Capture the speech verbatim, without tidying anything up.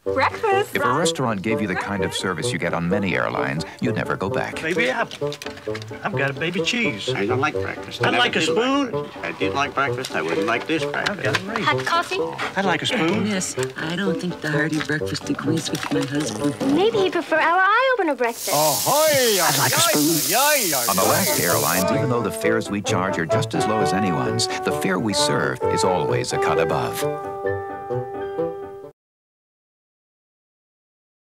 Breakfast. If a restaurant gave you the kind of service you get on many airlines, you'd never go back. Baby apple. I've got a baby cheese. I don't like breakfast. I'd I like a did spoon. Like if I did like breakfast, I wouldn't like this breakfast. I've got a raisin. Hot coffee? I'd like a spoon. Miss, I don't think the hearty breakfast agrees with my husband. Maybe he'd prefer our eye-opener breakfast. Ahoy! I'd like a spoon. On Alaska Airlines, even though the fares we charge are just as low as anyone's, the fare we serve is always a cut above.